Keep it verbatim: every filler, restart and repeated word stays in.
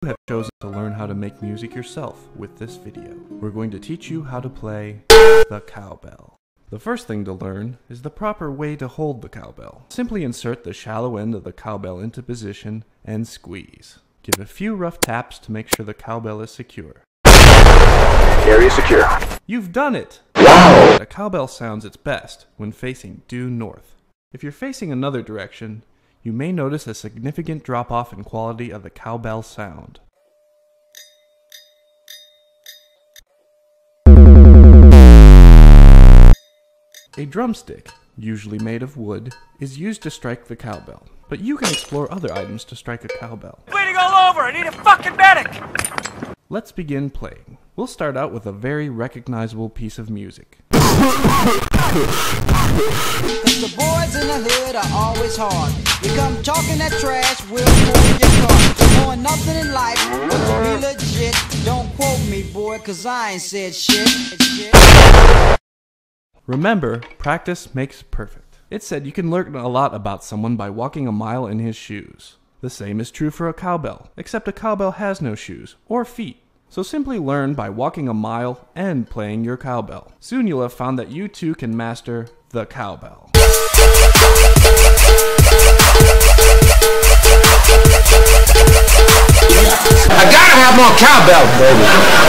You have chosen to learn how to make music yourself with this video. We're going to teach you how to play the cowbell. The first thing to learn is the proper way to hold the cowbell. Simply insert the shallow end of the cowbell into position and squeeze. Give a few rough taps to make sure the cowbell is secure. Area secure. You've done it! Wow! A cowbell sounds its best when facing due north. If you're facing another direction, you may notice a significant drop-off in quality of the cowbell sound. A drumstick, usually made of wood, is used to strike the cowbell, but you can explore other items to strike a cowbell. Bleeding all over! I need a fucking medic! Let's begin playing. We'll start out with a very recognizable piece of music. Cause the boys in the hood are always hard. You come talking that trash, we'll pull your car. Knowing nothing in life but to be legit. Don't quote me, boy, cause I ain't said shit. Remember, practice makes perfect. It's said you can learn a lot about someone by walking a mile in his shoes. The same is true for a cowbell, except a cowbell has no shoes or feet. So simply learn by walking a mile and playing your cowbell. Soon you'll have found that you too can master the cowbell. I gotta have more cowbell, baby.